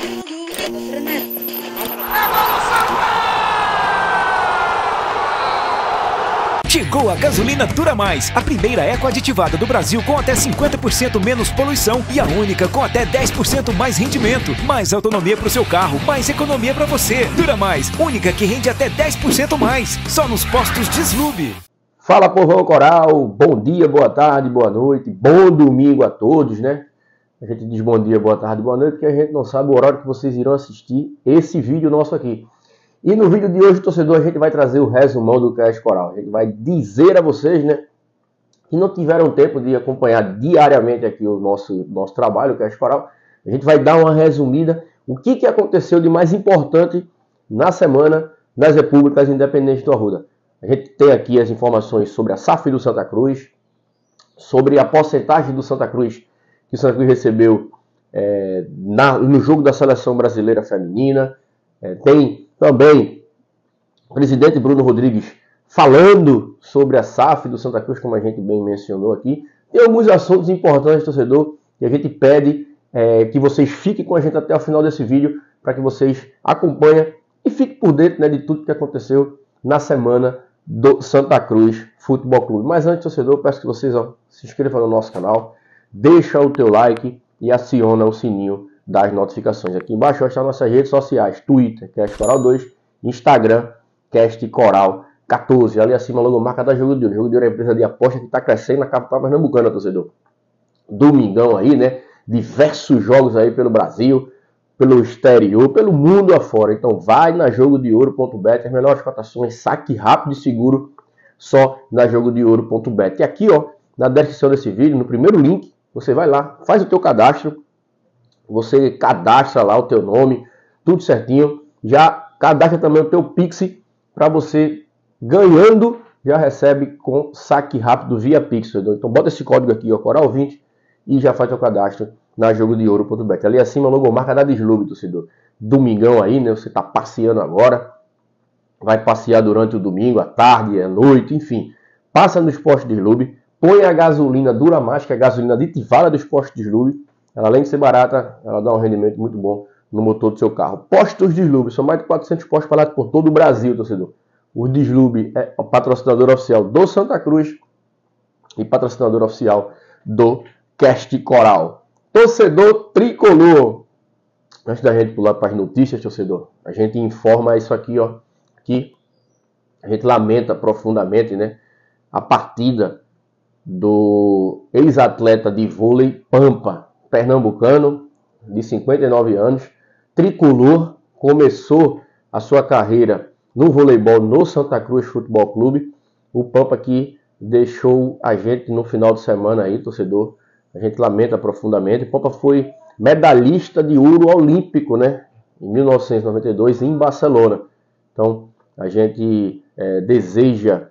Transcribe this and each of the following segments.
Chegou a gasolina Dura Mais, a primeira eco aditivada do Brasil com até 50% menos poluição e a única com até 10% mais rendimento. Mais autonomia para o seu carro, mais economia para você. Dura Mais, única que rende até 10% mais, só nos postos Deslube. Fala, povão coral, bom dia, boa tarde, boa noite, bom domingo a todos, né? A gente diz bom dia, boa tarde, boa noite, porque a gente não sabe o horário que vocês irão assistir esse vídeo nosso aqui. E no vídeo de hoje, torcedor, a gente vai trazer o resumão do Cast Coral. A gente vai dizer a vocês, né, que não tiveram tempo de acompanhar diariamente aqui o nosso trabalho, o Cast Coral. A gente vai dar uma resumida, o que aconteceu de mais importante na semana das Repúblicas Independentes do Arruda. A gente tem aqui as informações sobre a SAF do Santa Cruz, sobre a porcentagem do Santa Cruz que o Santa Cruz recebeu no jogo da Seleção Brasileira Feminina. Tem também o presidente Bruno Rodrigues falando sobre a SAF do Santa Cruz, como a gente bem mencionou aqui. Tem alguns assuntos importantes, torcedor, e a gente pede que vocês fiquem com a gente até o final desse vídeo, para que vocês acompanhem e fiquem por dentro, né, de tudo que aconteceu na semana do Santa Cruz Futebol Clube. Mas antes, torcedor, eu peço que vocês se inscrevam no nosso canal, deixa o teu like e aciona o sininho das notificações. Aqui embaixo estão nossas redes sociais: Twitter, Cast Coral 2, Instagram, Cast Coral 14. Ali acima, logomarca da Jogo de Ouro. Jogo de Ouro é a empresa de aposta que está crescendo na capital pernambucana, torcedor. Domingão aí, né? Diversos jogos aí pelo Brasil, pelo exterior, pelo mundo afora. Então vai na jogodeouro.bet, as melhores cotações, saque rápido e seguro, só na jogodeouro.bet. E aqui, ó, na descrição desse vídeo, no primeiro link, você vai lá, faz o teu cadastro. Você cadastra lá o teu nome, tudo certinho. Já cadastra também o teu Pix para você, ganhando, já recebe com saque rápido via Pix. Então bota esse código aqui, ó, Coral20, e já faz teu cadastro na jogodeouro.bet. Ali acima a logomarca da Deslube, torcedor. Domingão aí, né? Você tá passeando agora. Vai passear durante o domingo, à tarde, à noite, enfim. Passa nos postos Deslube. Põe a gasolina Dura Mais, que é a gasolina aditivada dos postos Deslube. Ela, além de ser barata, ela dá um rendimento muito bom no motor do seu carro. Postos Deslube, são mais de 400 postos espalhados por todo o Brasil, torcedor. O Deslube é o patrocinador oficial do Santa Cruz e patrocinador oficial do Cast Coral. Torcedor tricolor. Antes da gente pular para as notícias, torcedor, a gente informa isso aqui, ó, que a gente lamenta profundamente, né, a partida do ex-atleta de vôlei Pampa, pernambucano, de 59 anos, tricolor, começou a sua carreira no voleibol no Santa Cruz Futebol Clube. O Pampa que deixou a gente no final de semana aí, torcedor. A gente lamenta profundamente. O Pampa foi medalhista de ouro olímpico, né, em 1992 em Barcelona. Então, a gente deseja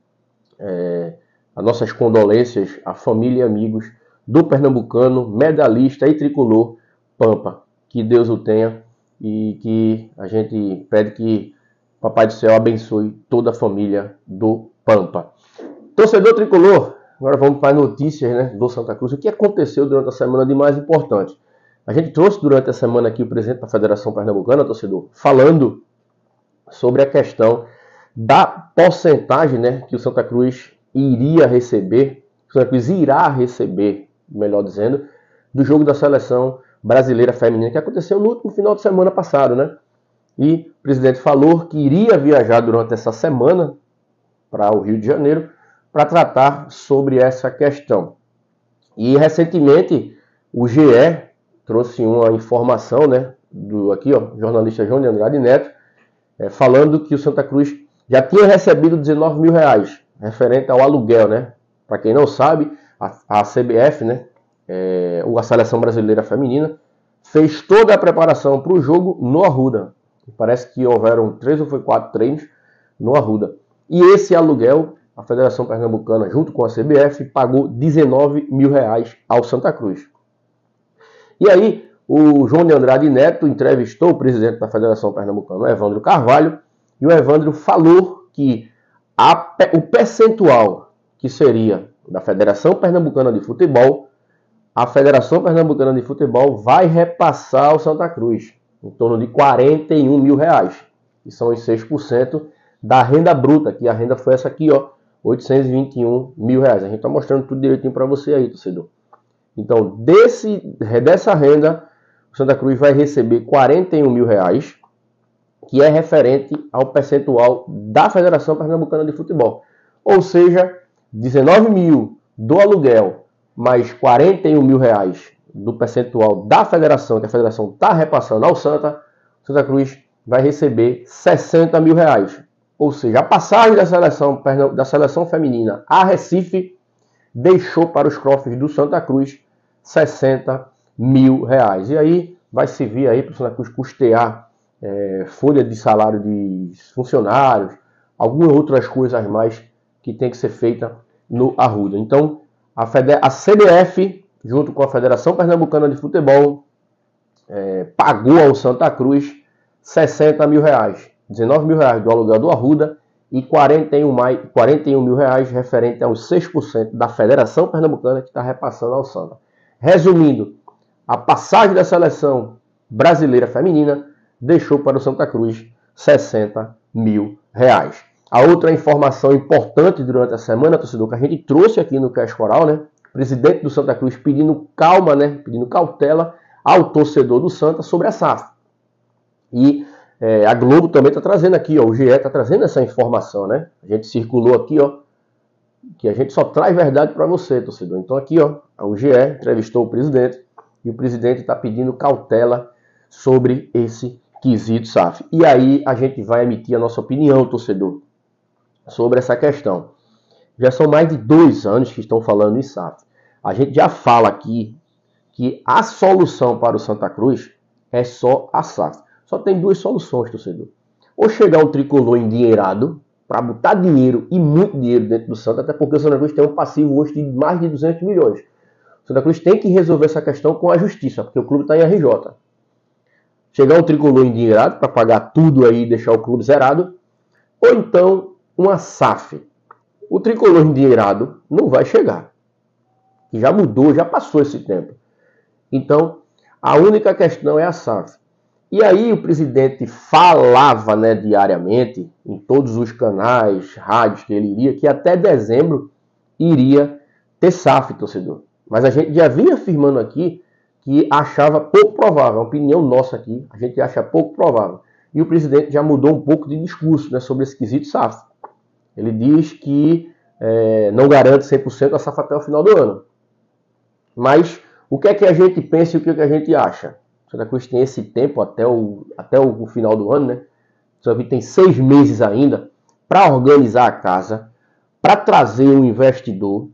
as nossas condolências à família e amigos do pernambucano, medalhista e tricolor Pampa. Que Deus o tenha e que a gente pede que Papai do Céu abençoe toda a família do Pampa. Torcedor tricolor, agora vamos para as notícias, né, do Santa Cruz. O que aconteceu durante a semana de mais importante? A gente trouxe durante a semana aqui o presidente da Federação Pernambucana, torcedor, falando sobre a questão da porcentagem, né, que o Santa Cruz iria receber, o Santa Cruz irá receber, melhor dizendo, do jogo da Seleção Brasileira Feminina, que aconteceu no último final de semana passado, né? E o presidente falou que iria viajar durante essa semana para o Rio de Janeiro para tratar sobre essa questão. E recentemente o GE trouxe uma informação, né, do aqui, ó, jornalista João de Andrade Neto, falando que o Santa Cruz já tinha recebido R$19 mil, referente ao aluguel, né? Para quem não sabe, a CBF, né, a Seleção Brasileira Feminina, fez toda a preparação para o jogo no Arruda. Parece que houveram 3 ou 4 treinos no Arruda. E esse aluguel, a Federação Pernambucana, junto com a CBF, pagou R$19 mil ao Santa Cruz. E aí, o João de Andrade Neto entrevistou o presidente da Federação Pernambucana, o Evandro Carvalho, e o Evandro falou que o percentual que seria da Federação Pernambucana de Futebol, a Federação Pernambucana de Futebol vai repassar ao Santa Cruz. em torno de 41 mil reais, que são os 6% da renda bruta, que a renda foi essa aqui, ó, 821 mil reais. A gente está mostrando tudo direitinho para você aí, torcedor. Então, dessa renda, o Santa Cruz vai receber 41 mil reais, que é referente ao percentual da Federação Pernambucana de Futebol. Ou seja, 19 mil do aluguel, mais 41 mil reais do percentual da federação, que a federação está repassando ao Santa Cruz vai receber 60 mil reais. Ou seja, a passagem da seleção feminina a Recife deixou para os cofres do Santa Cruz 60 mil reais. E aí vai servir aí para o Santa Cruz custear folha de salário de funcionários, algumas outras coisas mais que tem que ser feita no Arruda. Então, a CBF, junto com a Federação Pernambucana de Futebol, pagou ao Santa Cruz 60 mil reais. 19 mil reais do aluguel do Arruda e 41 mil reais referente aos 6% da Federação Pernambucana que está repassando ao Santa. Resumindo, a passagem da seleção brasileira feminina deixou para o Santa Cruz 60 mil reais. A outra informação importante durante a semana, torcedor, que a gente trouxe aqui no Cash Coral, né? O presidente do Santa Cruz pedindo calma, né? Pedindo cautela ao torcedor do Santa sobre a SAF. E a Globo também está trazendo aqui, ó, o GE está trazendo essa informação, né? A gente circulou aqui, ó, que a gente só traz verdade para você, torcedor. Então aqui, ó, o GE entrevistou o presidente e o presidente está pedindo cautela sobre esse quesito SAF. E aí a gente vai emitir a nossa opinião, torcedor, sobre essa questão. Já são mais de 2 anos que estão falando em SAF. A gente já fala aqui que a solução para o Santa Cruz é só a SAF. Só tem 2 soluções, torcedor. Ou chegar um tricolor endinheirado, para botar dinheiro e muito dinheiro dentro do Santa, até porque o Santa Cruz tem um passivo hoje de mais de 200 milhões. O Santa Cruz tem que resolver essa questão com a justiça, porque o clube está em RJ. Chegar um tricolor endinheirado para pagar tudo aí e deixar o clube zerado, ou então uma SAF. O tricolor endinheirado não vai chegar. Já mudou, já passou esse tempo. Então, a única questão é a SAF. E aí o presidente falava, né, diariamente, em todos os canais, rádios que ele iria, que até dezembro iria ter SAF, torcedor. Mas a gente já vinha afirmando aqui que achava pouco provável, a opinião nossa aqui, a gente acha pouco provável. E o presidente já mudou um pouco de discurso, né, sobre esse quesito SAF. Ele diz que não garante 100% a SAF até o final do ano. Mas o que é que a gente pensa e o que é que a gente acha? O Santa Cruz tem esse tempo até o final do ano, né? O Santa Cruz tem 6 meses ainda para organizar a casa, para trazer um investidor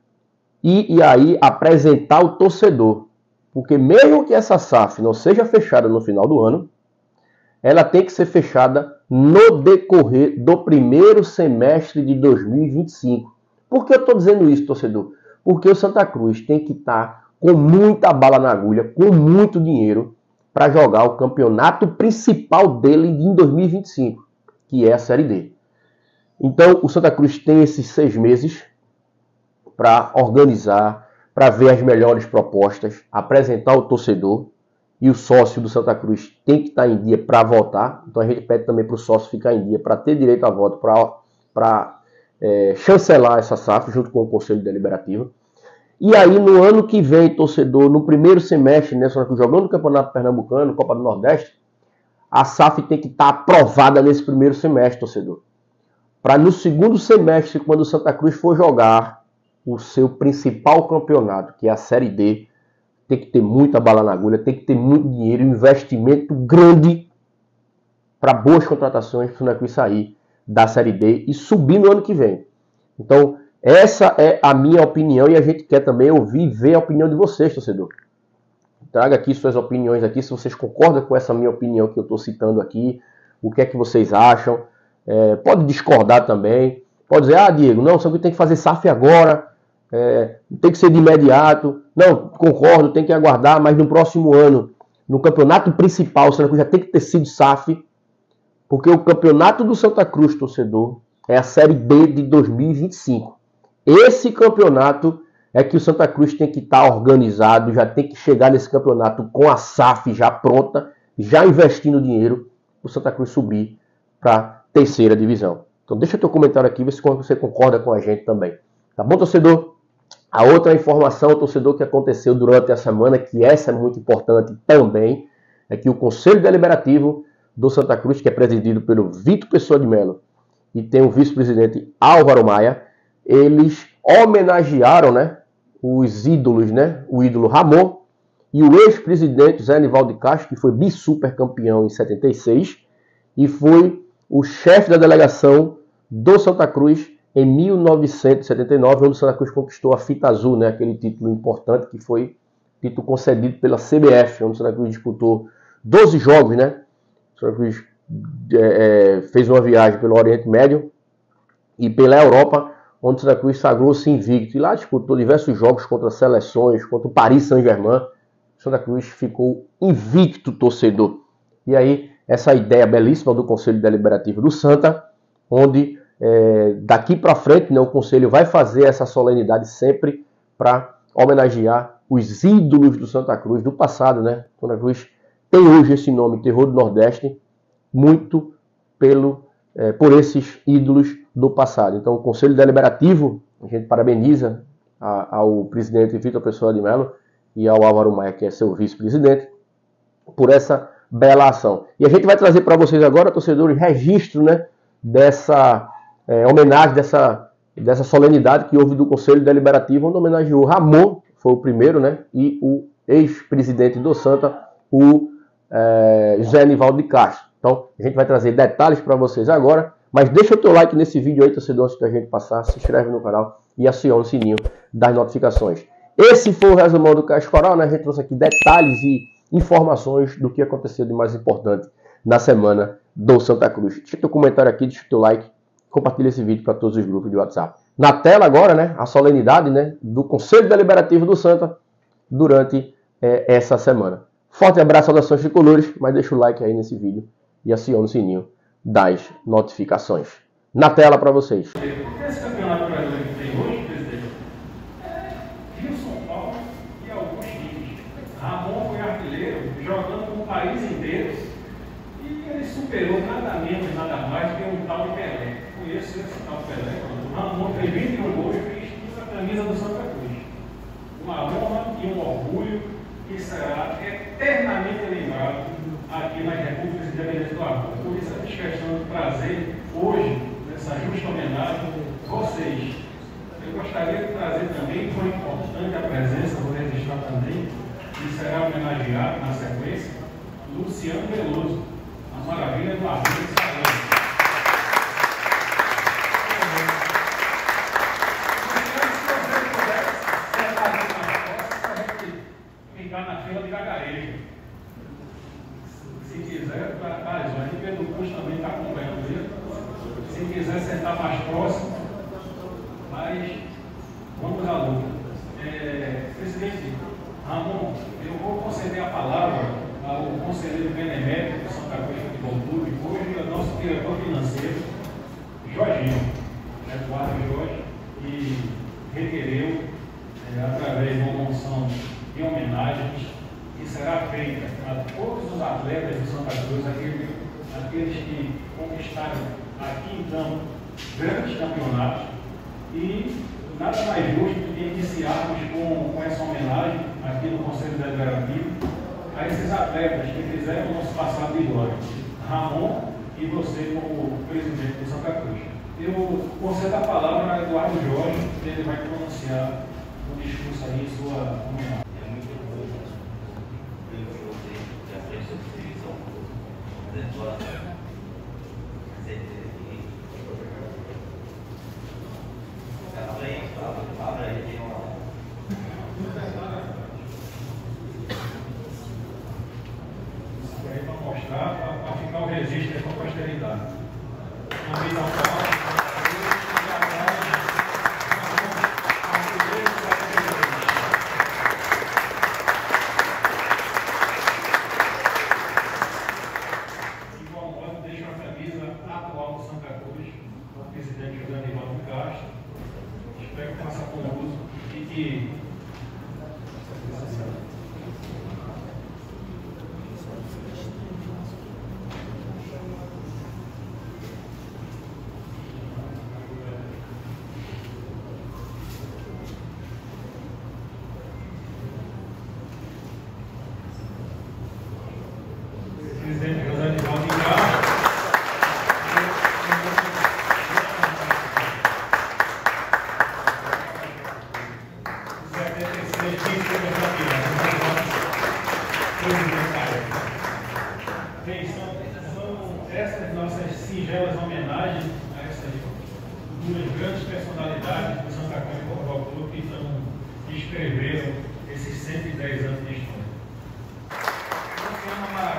e aí apresentar o torcedor. Porque mesmo que essa SAF não seja fechada no final do ano, ela tem que ser fechada no decorrer do primeiro semestre de 2025. Por que eu estou dizendo isso, torcedor? Porque o Santa Cruz tem que estar com muita bala na agulha, com muito dinheiro, para jogar o campeonato principal dele em 2025, que é a Série D. Então, o Santa Cruz tem esses 6 meses para organizar, para ver as melhores propostas, apresentar o torcedor, e o sócio do Santa Cruz tem que estar em dia para votar. Então, a gente pede também para o sócio ficar em dia para ter direito a voto, para chancelar essa SAF junto com o Conselho Deliberativo. E aí, no ano que vem, torcedor, no primeiro semestre, né, jogando o Campeonato Pernambucano, Copa do Nordeste, a SAF tem que estar aprovada nesse primeiro semestre, torcedor. Para no segundo semestre, quando o Santa Cruz for jogar o seu principal campeonato, que é a Série D, tem que ter muita bala na agulha, tem que ter muito dinheiro, investimento grande para boas contratações para o Santa Cruz sair da Série D e subir no ano que vem. Então, essa é a minha opinião e a gente quer também ouvir e ver a opinião de vocês, torcedor. Traga aqui suas opiniões aqui, se vocês concordam com essa minha opinião que eu estou citando aqui, o que é que vocês acham. Pode discordar também, pode dizer, Diego, não, só que tem que fazer SAF agora, tem que ser de imediato. Não, concordo, tem que aguardar, mas no próximo ano, no campeonato principal, o Santa Cruz já tem que ter sido SAF, porque o campeonato do Santa Cruz, torcedor, é a Série D de 2025. Esse campeonato é que o Santa Cruz tem que estar organizado, já tem que chegar nesse campeonato com a SAF já pronta já investindo dinheiro para o Santa Cruz subir para a terceira divisão. Então deixa teu comentário aqui, vê se você concorda com a gente também. Tá bom, torcedor? A outra informação, torcedor, que aconteceu durante a semana, que essa é muito importante também, é que o Conselho Deliberativo do Santa Cruz, que é presidido pelo Vitor Pessoa de Melo e tem o vice-presidente Álvaro Maia, eles homenagearam, né, os ídolos, né, o ídolo Ramon e o ex-presidente Zé Nivaldo de Castro, que foi bi-super campeão em 76 e foi o chefe da delegação do Santa Cruz em 1979, onde o Santa Cruz conquistou a fita azul, né, aquele título importante que foi título concedido pela CBF, onde o Santa Cruz disputou 12 jogos, né? O Santa Cruz fez uma viagem pelo Oriente Médio e pela Europa, onde o Santa Cruz sagrou-se invicto. E lá disputou diversos jogos contra seleções, contra o Paris Saint-Germain. O Santa Cruz ficou invicto, torcedor. E aí, essa ideia belíssima do Conselho Deliberativo do Santa, onde daqui para frente, né, o Conselho vai fazer essa solenidade sempre para homenagear os ídolos do Santa Cruz do passado, né? O Santa Cruz tem hoje esse nome, Terror do Nordeste, muito por esses ídolos do passado. Então, o Conselho Deliberativo, a gente parabeniza ao presidente Vitor Pessoa de Melo e ao Álvaro Maia, que é seu vice-presidente, por essa bela ação. E a gente vai trazer para vocês agora, torcedores, registro, né, dessa homenagem, dessa solenidade que houve do Conselho Deliberativo, onde homenageou Ramon, foi o primeiro, né, e o ex-presidente do Santa, o Zé Nivaldo de Castro. Então, a gente vai trazer detalhes para vocês agora, mas deixa o teu like nesse vídeo aí, torcedor, antes da gente passar, se inscreve no canal e aciona o sininho das notificações. Esse foi o resumão do Caixa Coral, né? A gente trouxe aqui detalhes e informações do que aconteceu de mais importante na semana do Santa Cruz. Deixa teu comentário aqui, deixa o teu like, compartilha esse vídeo para todos os grupos de WhatsApp. Na tela agora, né, a solenidade, né, do Conselho Deliberativo do Santa durante essa semana. Forte abraço, saudações tricolores, mas deixa o like aí nesse vídeo e aciona o sininho das notificações. Na tela para vocês. Esse campeonato brasileiro que tem hoje, presidente, Rio, São Paulo e alguns times. Ramon foi artilheiro, jogando com o país inteiro, e ele superou nada menos, nada mais que um tal de Pelé. Conheço esse tal de Pelé. O Ramon fez 21 gols e fez a camisa do Santa Cruz. Uma honra e um orgulho que será eternamente lembrado aqui nas Repúblicas Independentes do Acre. Por isso, a questão de trazer hoje, nessa justa homenagem, vocês. Eu gostaria de trazer também, foi importante a presença, vou registrar também, que será homenageado na sequência, Luciano Veloso, a maravilha do Arroio de Salão. Na fila de Gagarejo. Se quiser, o Pedro Cruz também está acompanhando ele. Se quiser sentar mais próximo, mas vamos à luta. Presidente Ramon, eu vou conceder a palavra ao conselheiro benemérito do Santa Cruz Futebol Clube, hoje é o nosso diretor financeiro, Jorginho, Eduardo Jorge, que requereu, através de uma moção de homenagens que será feita a todos os atletas de Santa Cruz, aqueles que conquistaram aqui então grandes campeonatos, e nada mais justo do que iniciarmos com essa homenagem aqui no Conselho Deliberativo a esses atletas que fizeram o nosso passado de glória, Ramon e você como presidente do Santa Cruz. Eu concedo a palavra a Eduardo Jorge, que ele vai pronunciar o discurso aí em sua homenagem. Para mostrar, para ficar o registro para a posteridade.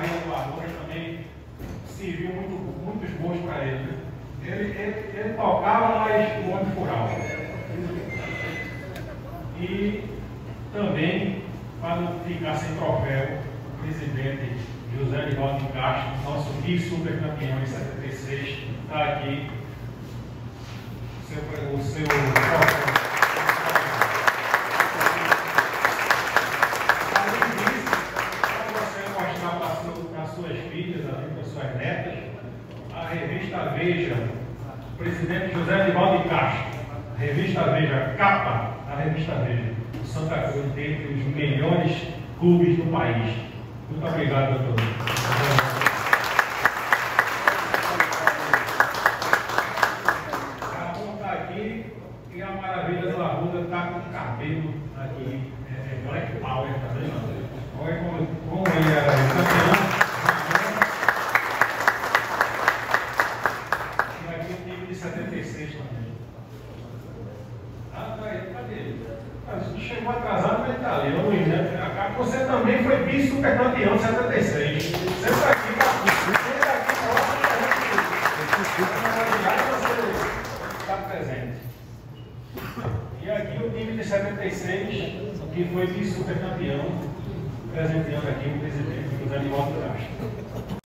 carreira do Arruda também serviu muitos gols para ele. Ele tocava, mas o homem furava. E também, para não ficar sem troféu, o presidente José Nivaldo Castro, nosso vice-supercampeão em 76, está aqui. O seu troféu. Além disso, para você mostrar para suas filhas, para suas netas, a revista Veja, o presidente José Nivaldo Castro, a revista Veja, capa da revista Veja, o Santa Cruz dentre os melhores clubes do país. Muito obrigado, doutor. A ponta aqui e a maravilha do Arruda está com o cabelo aqui, Black Power, tá vendo? Olha como ele era campeão. E aqui o time de 76 também. Ah, tá aí, cadê ele? Chegou atrasado, mas ele está ali, Luiz, né? Você também foi vice-supercampeão de 76. Você está aqui você está presente. E aqui o time de 76, que foi vice-supercampeão, presenteando aqui o presidente José Nivaldo Castro.